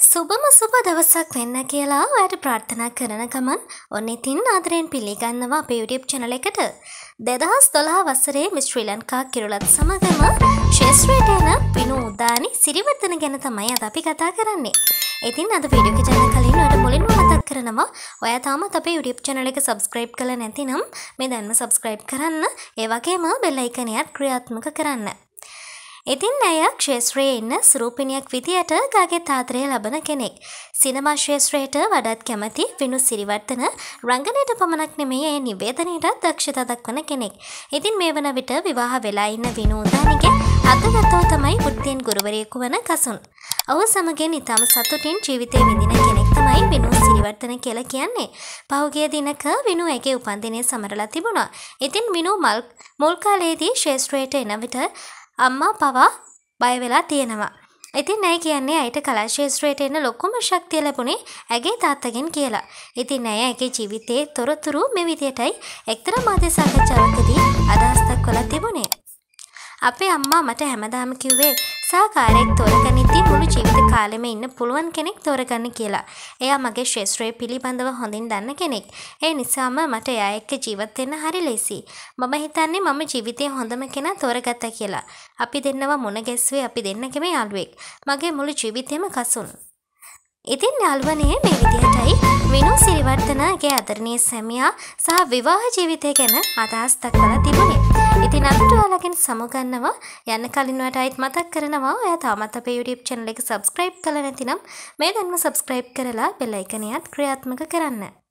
සුබම සුබ දවසක් වෙන්න කියලා ඔයාලට ප්‍රාර්ථනා කරන ගමන් ඔන්න ඉතින් ආදරයෙන් පිළිගන්නවා අපේ YouTube channel එකට 2012 වසරේ මිස් ශ්‍රී ලංකා කිරුළත් සමගම ශේෂ්ත්‍රයට එන විනු උදානි සිරිවර්ධන ගැන තමයි අද අපි කතා කරන්නේ. ඉතින් අද වීඩියෝ එක යන්න කලින් ඔයාලට මුලින්ම මතක් කරනවා ඔයා තාමත් අපේ YouTube channel එක subscribe කරලා නැතිනම් මේ දැන්ම subscribe කරන්න. ඒ වගේම bell icon එකත් ක්‍රියාත්මක කරන්න. ඉතින් ඇය ක්ෂේත්‍රයේ ඉන්න සුරූපිනියක් විදියට ගාගේ ආදරය ලබන කෙනෙක්. සිනමා ක්ෂේත්‍රයට වඩාත් කැමති විනු සිරිවර්ධන රංගනයට පමණක් නෙමෙයි ඒ නිවේදනයටත් දක්ෂතා දක්වන කෙනෙක්. ඉතින් මේ වන විට විවාහ වෙලා ඉන්න විනු උදානිගේ අගගතව තමයි වෘත්තීන් ගුරුවරයෙකු වන කසුන්. ඔහු සමගින් ඉතාම සතුටින් ජීවිතේ විඳින කෙනෙක් තමයි විනු සිරිවර්ධන කියලා කියන්නේ. පහුගිය දිනක විනු ඇගේ උපන්දිනය සමරලා තිබුණා. ඉතින් විනු මුල් කාලයේදී ක්ෂේත්‍රයට එන විට අම්මා පවා බය වෙලා තියෙනවා. ඉතින් ඇයි කියන්නේ ඇයට කලා ක්ෂේත්‍රයට එන ලොකුම ශක්තිය ලැබුණේ ඇගේ තාත්තගෙන් කියලා. ඉතින් ඇය ඇගේ ජීවිතයේ තොරතුරු මේ විදියටයි එක්තරා මාධ්‍ය සාකච්ඡාවකදී අදහස් දක්වලා තිබුණේ. අපේ අම්මා මට හැමදාම කිව්වේ සහකාරයෙක් තෝරගනිද්දී මුළු ජීවිත කාලෙම ඉන්න පුළුවන් කෙනෙක් තෝරගන්න කියලා. එයා මගේ ක්ෂේත්‍රය පිළිබඳව හොඳින් දන්න කෙනෙක්. ඒ නිසාම මට එයා එක්ක ජීවත් වෙන්න හරි ලේසි. මම හිතන්නේ මම ජීවිතේ හොඳම කෙනා තෝරගත්තා කියලා. අපි දෙන්නව මුණ ගැස්සුවේ අපි දෙන්නගේම යාළුවෙක්. මගේ මුළු ජීවිතේම කසුන්. ඉතින් යාළුවනේ මේ විදිහටයි විනු සිරිවර්ධනගේ ආදරණීය සැමියා සහ විවාහ ජීවිතය ගැන අදහස් දක්වලා තිබුණේ. ඉතින් අපිට ඔයාලගෙන් සමුගන්නවා යන්න කලින් ඔයාලට මතක් කරනවා ඔයා තාමත් අපේ YouTube channel එක subscribe කරලා නැතිනම් මේ දැන්ම subscribe කරලා bell icon එකත් ක්‍රියාත්මක කරන්න.